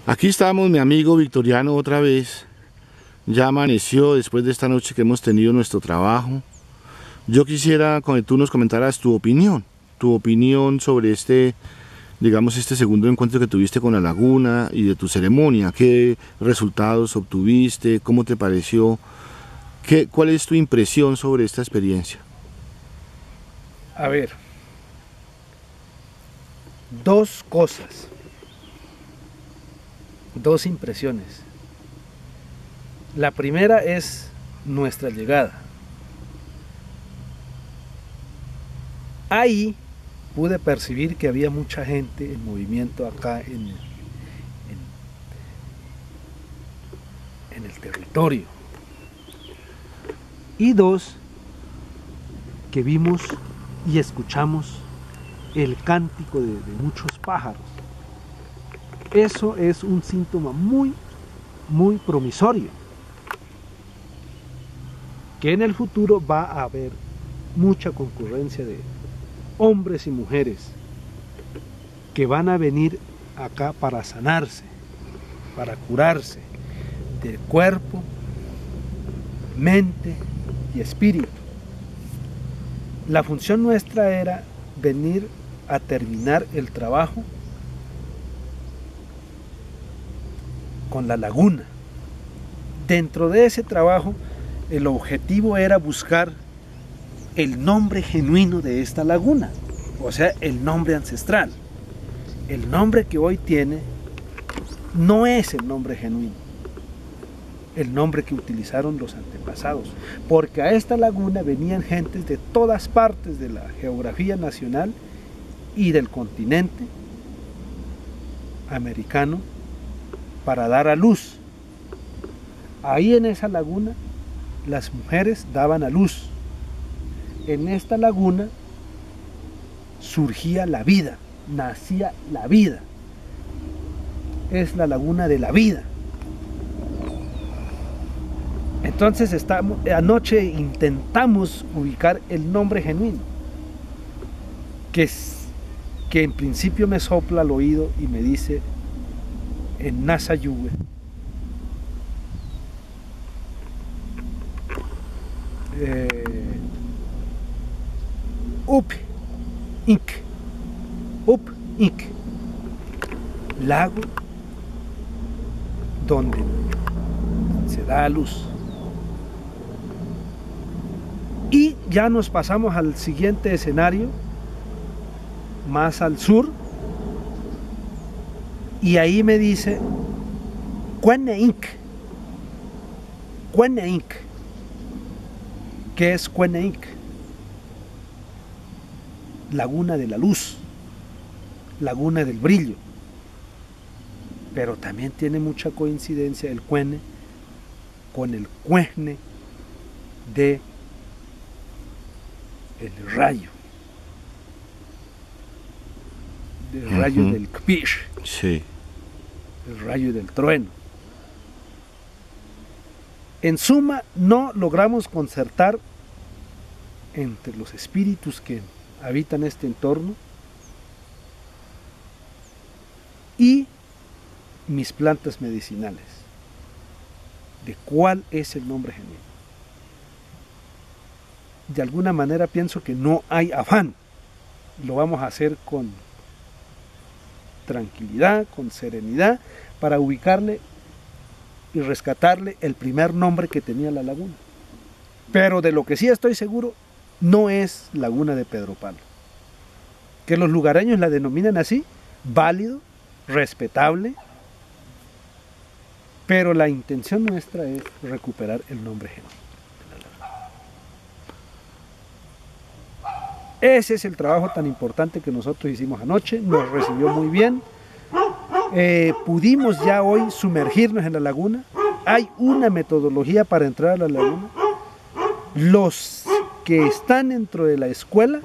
Aquí estamos, mi amigo Victoriano, otra vez. Ya amaneció después de esta noche que hemos tenido nuestro trabajo. Yo quisiera que tú nos comentaras tu opinión sobre digamos, este segundo encuentro que tuviste con la laguna y de tu ceremonia. ¿Qué resultados obtuviste? ¿Cómo te pareció? ¿Cuál es tu impresión sobre esta experiencia? A ver, dos cosas, dos impresiones. La primera es nuestra llegada. Ahí pude percibir que había mucha gente en movimiento acá en el territorio. Y dos, que vimos y escuchamos el cántico de muchos pájaros. Eso es un síntoma muy promisorio, que en el futuro va a haber mucha concurrencia de hombres y mujeres que van a venir acá para sanarse, para curarse del cuerpo, mente y espíritu. La función nuestra era venir a terminar el trabajo con la laguna. Dentro de ese trabajo, el objetivo era buscar el nombre genuino de esta laguna, o sea, el nombre ancestral. El nombre que hoy tiene no es el nombre genuino, el nombre que utilizaron los antepasados, porque a esta laguna venían gentes de todas partes de la geografía nacional y del continente americano para dar a luz. Ahí en esa laguna las mujeres daban a luz. En esta laguna surgía la vida, nacía la vida. Es la laguna de la vida. Entonces anoche intentamos ubicar el nombre genuino, que en principio me sopla al oído y me dice en Nasayuwe, Up Inc, lago donde se da a luz. Y ya nos pasamos al siguiente escenario, más al sur, y ahí me dice Cuene Inc. ¿Qué es Cuene Inc? Laguna de la luz, laguna del brillo. Pero también tiene mucha coincidencia el Cuene con el Cuene de el rayo, del rayo del Kpish, sí, el rayo del trueno. En suma, no logramos concertar entre los espíritus que habitan este entorno y mis plantas medicinales, de cuál es el nombre genuino. De alguna manera pienso que no hay afán, lo vamos a hacer con tranquilidad, con serenidad, para ubicarle y rescatarle el primer nombre que tenía la laguna. Pero de lo que sí estoy seguro, no es Laguna de Pedro Palo. Que los lugareños la denominan así, válido, respetable, pero la intención nuestra es recuperar el nombre genuino. Ese es el trabajo tan importante que nosotros hicimos anoche, nos recibió muy bien. Pudimos ya hoy sumergirnos en la laguna. Hay una metodología para entrar a la laguna. Los que están dentro de la escuela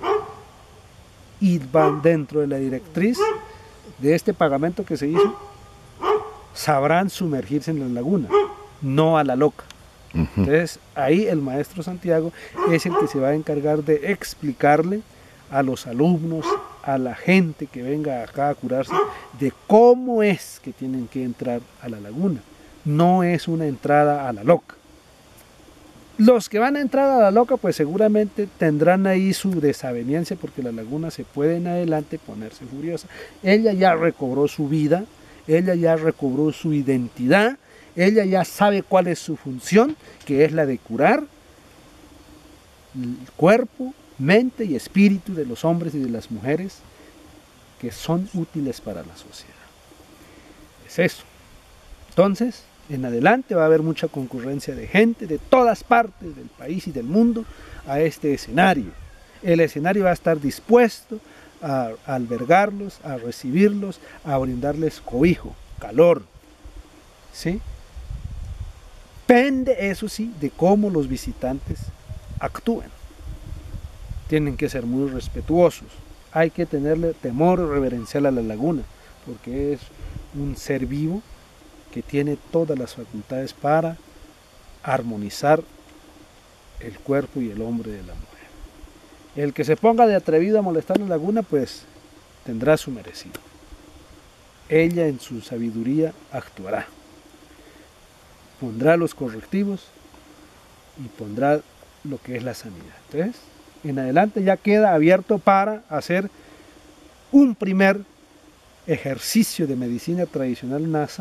y van dentro de la directriz de este pagamento que se hizo, sabrán sumergirse en la laguna, no a la loca. Entonces ahí el maestro Santiago es el que se va a encargar de explicarle a los alumnos, a la gente que venga acá a curarse de cómo es que tienen que entrar a la laguna. No es una entrada a la loca. Los que van a entrar a la loca pues seguramente tendrán ahí su desaveniencia porque la laguna se puede en adelante ponerse furiosa. Ella ya recobró su vida, ella ya recobró su identidad, ella ya sabe cuál es su función, que es la de curar el cuerpo, mente y espíritu de los hombres y de las mujeres que son útiles para la sociedad. Es eso. Entonces, en adelante va a haber mucha concurrencia de gente de todas partes del país y del mundo a este escenario. El escenario va a estar dispuesto a albergarlos, a recibirlos, a brindarles cobijo, calor. ¿Sí? Depende, eso sí, de cómo los visitantes actúen. Tienen que ser muy respetuosos. Hay que tenerle temor reverencial a la laguna, porque es un ser vivo que tiene todas las facultades para armonizar el cuerpo y el hombre de la mujer. El que se ponga de atrevido a molestar la laguna, pues tendrá su merecido. Ella en su sabiduría actuará. Pondrá los correctivos y pondrá lo que es la sanidad. Entonces, en adelante ya queda abierto para hacer un primer ejercicio de medicina tradicional NASA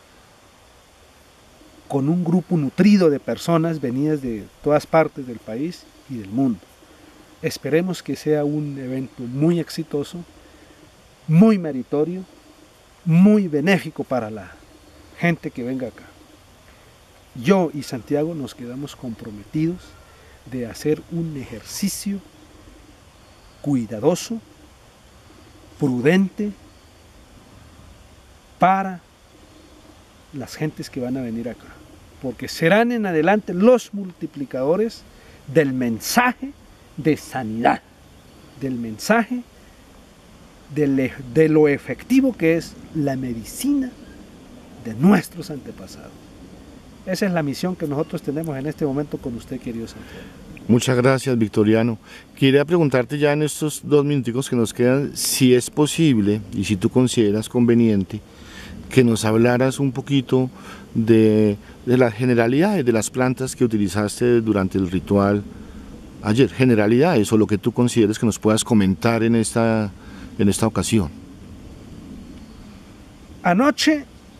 con un grupo nutrido de personas venidas de todas partes del país y del mundo. Esperemos que sea un evento muy exitoso, muy meritorio, muy benéfico para la gente que venga acá. Yo y Santiago nos quedamos comprometidos de hacer un ejercicio cuidadoso, prudente, para las gentes que van a venir acá, porque serán en adelante los multiplicadores del mensaje de sanidad, del mensaje de lo efectivo que es la medicina de nuestros antepasados. Esa es la misión que nosotros tenemos en este momento con usted, querido Santiago. Muchas gracias, Victoriano. Quería preguntarte ya en estos 2 minuticos que nos quedan, si es posible y si tú consideras conveniente que nos hablaras un poquito de las generalidades de las plantas que utilizaste durante el ritual ayer, generalidades o lo que tú consideres que nos puedas comentar en esta ocasión. Anoche,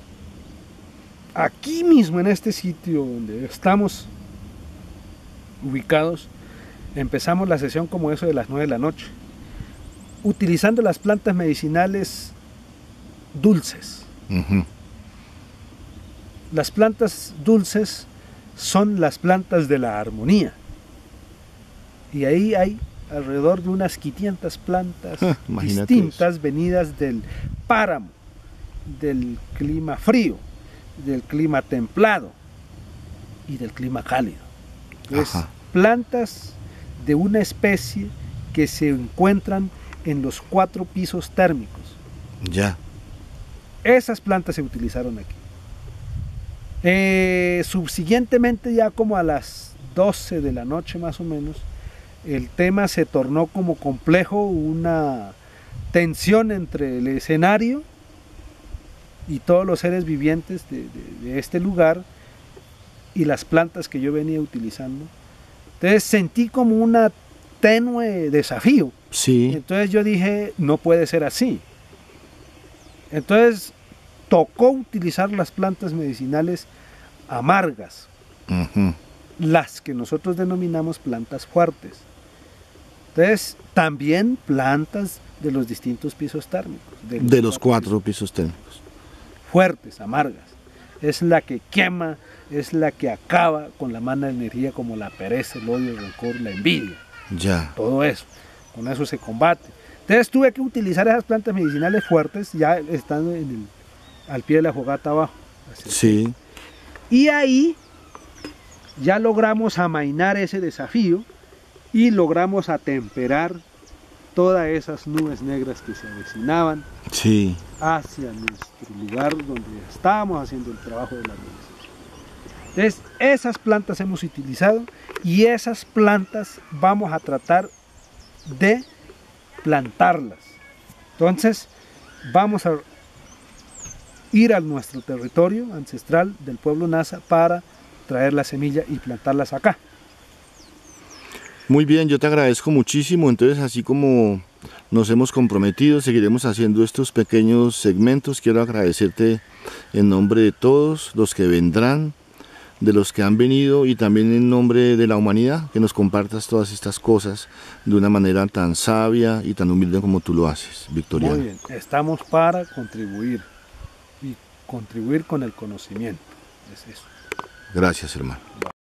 aquí mismo en este sitio donde estamos ubicados, empezamos la sesión como eso de las 9 de la noche, utilizando las plantas medicinales dulces. Las plantas dulces son las plantas de la armonía, y ahí hay alrededor de unas 500 plantas distintas eso, venidas del páramo, del clima frío, del clima templado y del clima cálido. Entonces, plantas de una especie que se encuentran en los 4 pisos térmicos. Ya. Esas plantas se utilizaron aquí. Subsiguientemente, ya como a las 12 de la noche más o menos, el tema se tornó como complejo, una tensión entre el escenario y todos los seres vivientes de este lugar y las plantas que yo venía utilizando. Entonces sentí como una tenue desafío. Sí. Entonces yo dije, no puede ser así. Entonces tocó utilizar las plantas medicinales amargas, las que nosotros denominamos plantas fuertes. Entonces también plantas de los distintos pisos térmicos. De los 4 pisos térmicos. Fuertes, amargas. Es la que quema, es la que acaba con la mala energía, como la pereza, el odio, el rencor, la envidia. Ya. Todo eso. Con eso se combate. Entonces tuve que utilizar esas plantas medicinales fuertes, ya estando al pie de la fogata abajo. Así. Sí. Y ahí ya logramos amainar ese desafío y logramos atemperar todas esas nubes negras que se avecinaban, sí, hacia nuestro lugar donde estábamos haciendo el trabajo de la organización. Entonces, esas plantas hemos utilizado y esas plantas vamos a tratar de plantarlas Entonces, vamos a ir a nuestro territorio ancestral del pueblo Nasa para traer la semilla y plantarlas acá. Muy bien, yo te agradezco muchísimo. Entonces, así como nos hemos comprometido, seguiremos haciendo estos pequeños segmentos. Quiero agradecerte en nombre de todos los que vendrán, de los que han venido, y también en nombre de la humanidad, que nos compartas todas estas cosas de una manera tan sabia y tan humilde como tú lo haces, Victoriano. Muy bien, estamos para contribuir y contribuir con el conocimiento. Es eso. Gracias, hermano.